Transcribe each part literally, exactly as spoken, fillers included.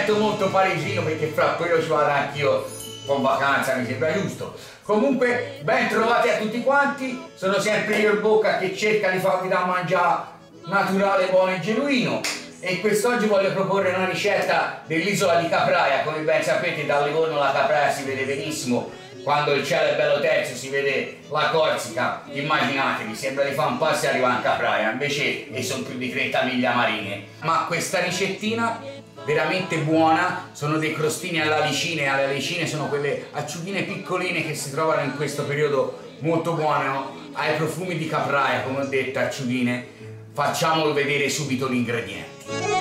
sento molto parigino perché fra quello ci vado anch'io con vacanza, mi sembra giusto. Comunque, ben trovati a tutti quanti, sono sempre io il Bocca che cerca di farvi da mangiare naturale, buono e genuino. E quest'oggi voglio proporre una ricetta dell'isola di Capraia. Come ben sapete, da Livorno la Capraia si vede benissimo. Quando il cielo è bello terzo si vede la Corsica, immaginatevi, sembra di fare un passo e arriva in Capraia, invece e sono più di trenta miglia marine. Ma questa ricettina veramente buona, sono dei crostini alle alicine, alle alicine sono quelle acciughine piccoline che si trovano in questo periodo molto buone, no? Ai profumi di Capraia, come ho detto, acciughine. Facciamolo vedere subito gli ingredienti.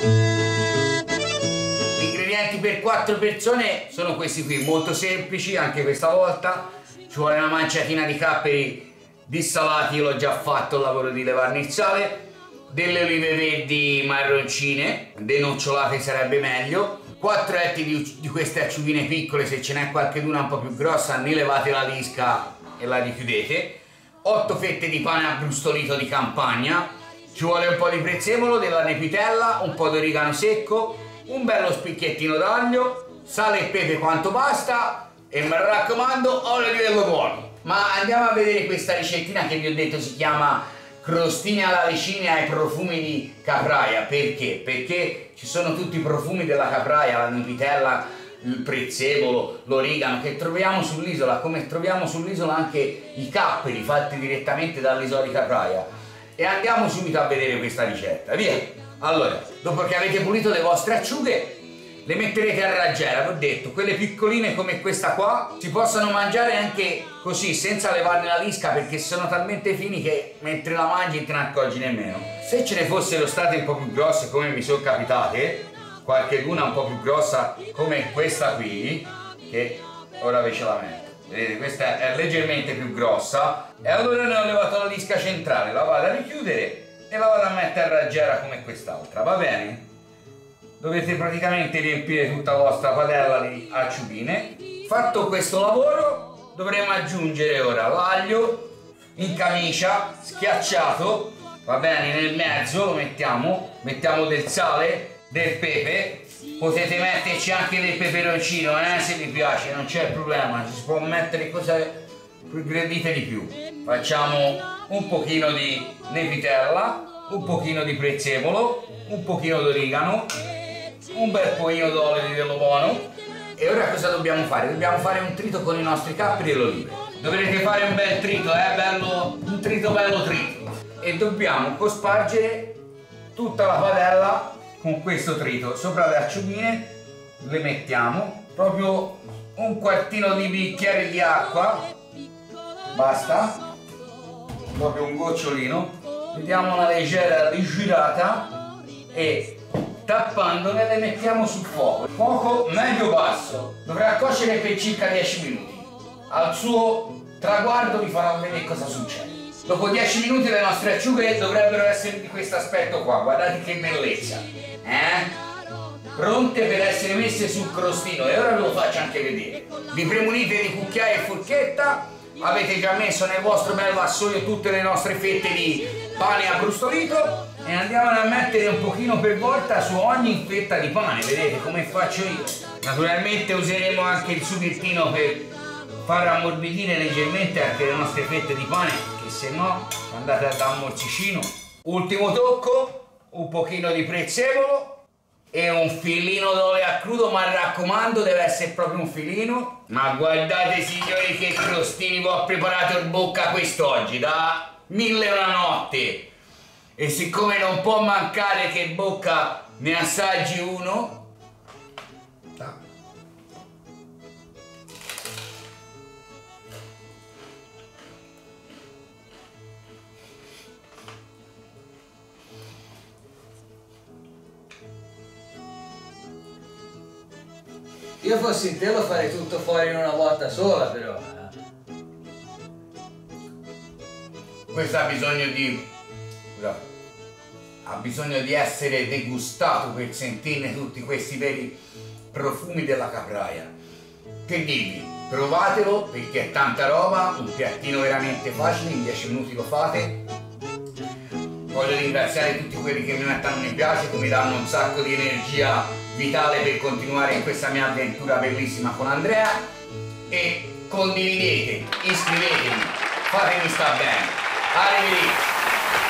Gli ingredienti per quattro persone sono questi qui, molto semplici anche questa volta. Ci vuole una manciatina di capperi dissalati, io l'ho già fatto il lavoro di levarne il sale, delle olive verdi marroncine, denocciolate sarebbe meglio, quattro etti di, di queste acciughine piccole, se ce n'è qualcheduna un po' più grossa ne levate la lisca e la richiudete, otto fette di pane abbrustolito di campagna, ci vuole un po' di prezzemolo, della nepitella, un po' di origano secco, un bello spicchiettino d'aglio, sale e pepe quanto basta e mi raccomando olio di velo buono. Ma andiamo a vedere questa ricettina che vi ho detto si chiama crostini all'alicine ai profumi di Capraia. Perché? Perché ci sono tutti i profumi della Capraia, la nepitella, il prezzemolo, l'origano che troviamo sull'isola, come troviamo sull'isola anche i capperi fatti direttamente dall'isola di Capraia. E andiamo subito a vedere questa ricetta, via! Allora, dopo che avete pulito le vostre acciughe, le metterete a raggiera, vi ho detto, quelle piccoline come questa qua si possono mangiare anche così, senza levarne la lisca, perché sono talmente fini che mentre la mangi non te ne accorgi nemmeno. Se ce ne fossero state un po' più grosse come mi sono capitate, qualcheduna un po' più grossa come questa qui, che ora ve ce la metto. Vedete, questa è leggermente più grossa e allora ne ho levato la lisca centrale, la vado a richiudere e la vado a mettere a raggiera come quest'altra, va bene? Dovete praticamente riempire tutta la vostra padella di acciughine. Fatto questo lavoro dovremo aggiungere ora l'aglio in camicia, schiacciato, va bene, nel mezzo lo mettiamo, mettiamo del sale, del pepe. Potete metterci anche del peperoncino, eh, se vi piace, non c'è problema, si può mettere cose più gradite di più. Facciamo un pochino di nepitella, un pochino di prezzemolo, un pochino d'origano, un bel pochino d'olio di velo buono. E ora cosa dobbiamo fare? Dobbiamo fare un trito con i nostri capperi e le olive. Dovrete fare un bel trito, eh, bello, un trito bello trito. E dobbiamo cospargere tutta la padella con questo trito. Sopra le acciughine le mettiamo proprio un quartino di bicchiere di acqua, basta, proprio un gocciolino, diamo una leggera rigirata e tappandole le mettiamo sul fuoco, fuoco medio basso, dovrà cuocere per circa dieci minuti. Al suo traguardo vi farò vedere cosa succede. Dopo dieci minuti le nostre acciughe dovrebbero essere di questo aspetto qua, guardate che bellezza, eh? Pronte per essere messe sul crostino e ora ve lo faccio anche vedere. Vi premunite di cucchiaio e forchetta, avete già messo nel vostro bel vassoio tutte le nostre fette di pane abbrustolito e andiamo a mettere un pochino per volta su ogni fetta di pane, vedete come faccio io. Naturalmente useremo anche il sughettino per far ammorbidire leggermente anche le nostre fette di pane, che se no andate a dare un mozzicino. Ultimo tocco, un pochino di prezzemolo e un filino d'olio a crudo, ma raccomando deve essere proprio un filino. Ma guardate signori che crostini vi ho preparato in bocca quest'oggi, da mille e una notte. E siccome non può mancare che Bocca ne assaggi uno, io fossi in te lo farei tutto fuori in una volta sola, però. questo ha bisogno di ha bisogno di essere degustato per sentirne tutti questi veri profumi della Capraia. Che dirvi, provatelo perché è tanta roba, un piattino veramente facile, in dieci minuti lo fate. Voglio ringraziare tutti quelli che mi mettono mi piace, che mi danno un sacco di energia vitale per continuare in questa mia avventura bellissima con Andrea. E condividete, iscrivetevi, fatemi sta bene. Arrivederci.